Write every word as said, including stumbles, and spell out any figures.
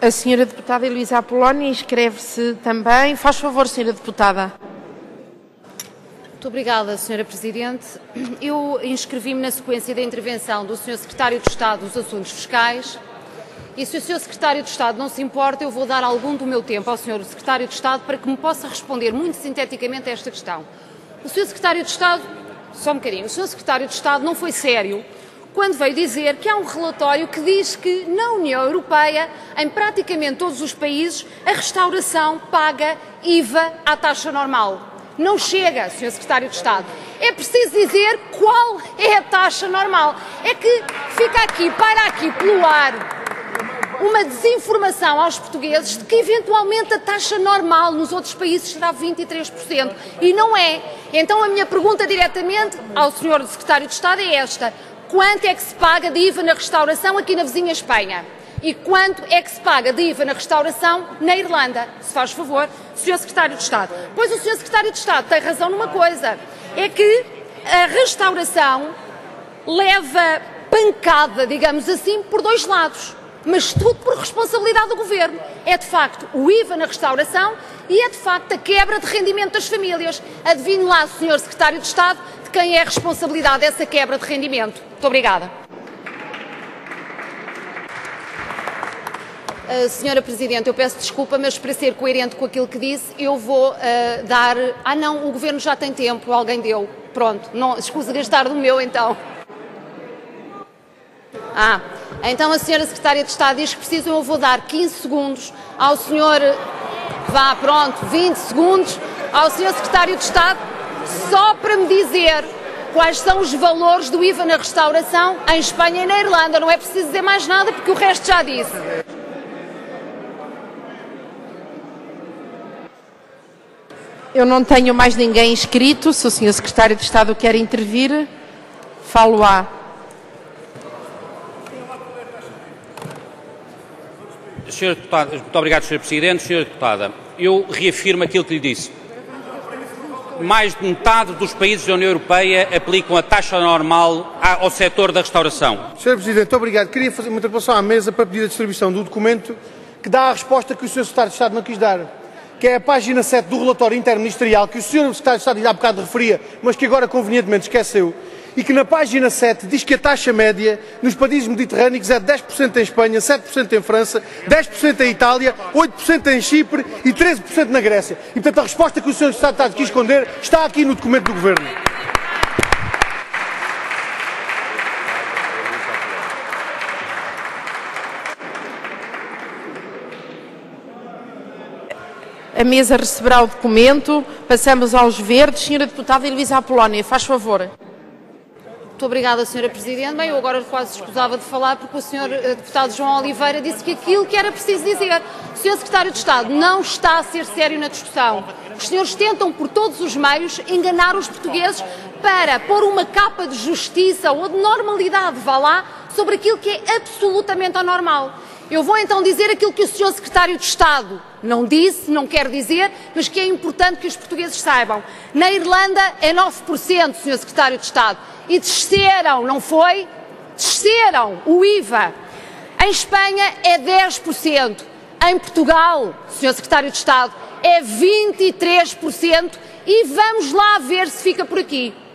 A senhora deputada Heloísa Apolónia inscreve-se também. Faz favor, senhora deputada. Muito obrigada, senhora Presidente. Eu inscrevi-me na sequência da intervenção do senhor Secretário de Estado dos Assuntos Fiscais e, se o senhor Secretário de Estado não se importa, eu vou dar algum do meu tempo ao senhor Secretário de Estado para que me possa responder muito sinteticamente a esta questão. O senhor Secretário de Estado, só um bocadinho, o senhor Secretário de Estado não foi sério quando veio dizer que há um relatório que diz que na União Europeia, em praticamente todos os países, a restauração paga I V A à taxa normal. Não chega, senhor Secretário de Estado. É preciso dizer qual é a taxa normal. É que fica aqui, para aqui pelo ar, uma desinformação aos portugueses de que eventualmente a taxa normal nos outros países será vinte e três por cento. E não é. Então a minha pergunta diretamente ao senhor Secretário de Estado é esta. Quanto é que se paga de I V A na restauração aqui na vizinha Espanha? E quanto é que se paga de I V A na restauração na Irlanda? Se faz favor, senhor Secretário de Estado. Pois o senhor Secretário de Estado tem razão numa coisa, é que a restauração leva pancada, digamos assim, por dois lados, mas tudo por responsabilidade do Governo. É de facto o I V A na restauração e é de facto a quebra de rendimento das famílias. Adivinhe lá, senhor Secretário de Estado, de quem é a responsabilidade dessa quebra de rendimento. Muito obrigada. Uh, senhora Presidente, eu peço desculpa, mas para ser coerente com aquilo que disse, eu vou uh, dar... Ah não, o Governo já tem tempo, alguém deu. Pronto, não, escusa gastar do meu então. Ah, então a senhora Secretária de Estado diz que precisa, eu vou dar quinze segundos ao senhor... Vá, pronto, vinte segundos ao senhor Secretário de Estado, só para me dizer quais são os valores do I V A na restauração em Espanha e na Irlanda. Não é preciso dizer mais nada, porque o resto já disse. Eu não tenho mais ninguém inscrito. Se o senhor Secretário de Estado quer intervir, falo-á. senhora Deputada, muito obrigado, senhor Presidente. senhora Deputada, eu reafirmo aquilo que lhe disse. Mais de metade dos países da União Europeia aplicam a taxa normal ao setor da restauração. senhor Presidente, obrigado. Queria fazer uma interpelação à mesa para pedir a distribuição do documento que dá a resposta que o senhor Secretário de Estado não quis dar, que é a página sete do relatório interministerial, que o senhor Secretário de Estado há bocado referia, mas que agora convenientemente esqueceu, e que na página sete diz que a taxa média nos países mediterrâneos é de dez por cento em Espanha, sete por cento em França, dez por cento em Itália, oito por cento em Chipre e treze por cento na Grécia. E, portanto, a resposta que o senhor Secretário de Estado quis esconder está aqui no documento do Governo. A mesa receberá o documento. Passamos aos verdes. Senhora deputada Heloísa Apolónia, faz favor. Muito obrigada, senhora Presidente. Bem, eu agora quase escusava de falar porque o senhor deputado João Oliveira disse que aquilo que era preciso dizer. O senhor Secretário de Estado não está a ser sério na discussão. Os senhores tentam, por todos os meios, enganar os portugueses para pôr uma capa de justiça ou de normalidade, vá lá, sobre aquilo que é absolutamente anormal. Eu vou então dizer aquilo que o senhor Secretário de Estado não disse, não quer dizer, mas que é importante que os portugueses saibam. Na Irlanda é nove por cento, senhor Secretário de Estado. E desceram, não foi? Desceram o I V A. Em Espanha é dez por cento. Em Portugal, senhor Secretário de Estado, é vinte e três por cento. E vamos lá ver se fica por aqui.